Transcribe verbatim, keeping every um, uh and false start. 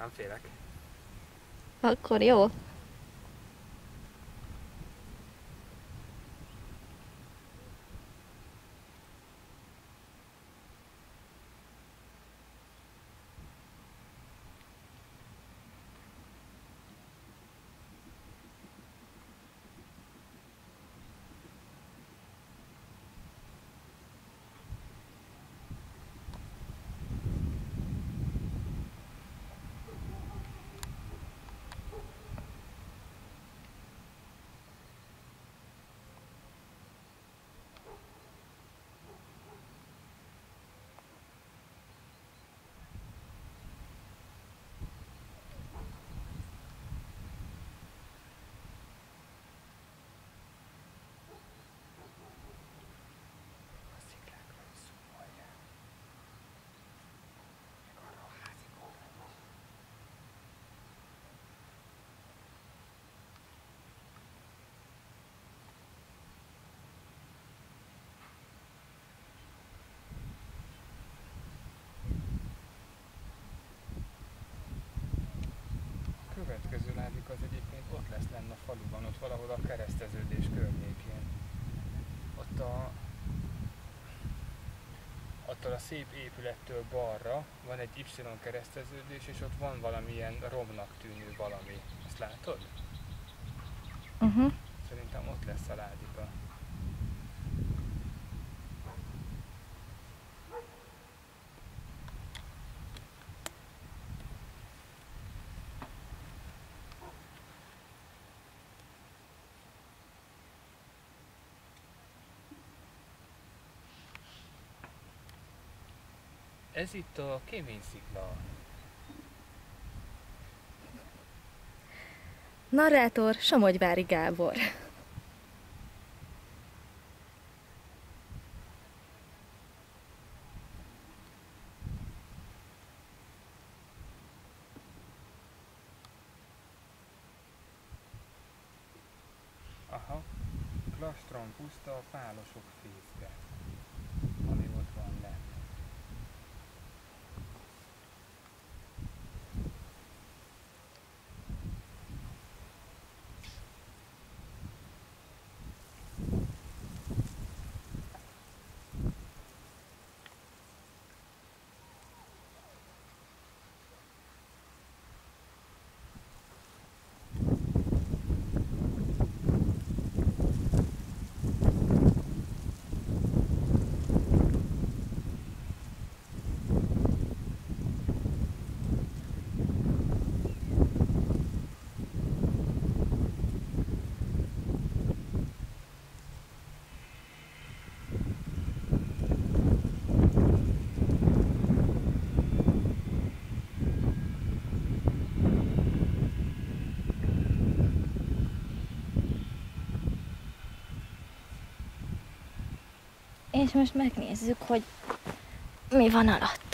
Nem félek. Akkor jó. A következő ládik az egyébként ott lesz lenne a faluban, ott valahol a kereszteződés környékén. Ott a... attól a szép épülettől balra van egy Y kereszteződés, és ott van valamilyen romnak tűnő valami. Ezt látod? Uh-huh. Szerintem ott lesz a ládika. Ez itt a Kéményszikla. Narrátor Somogyvári Gábor. Aha. Klastron puszta, a pálosok fészke, ami ott van lent. És most megnézzük, hogy mi van alatt.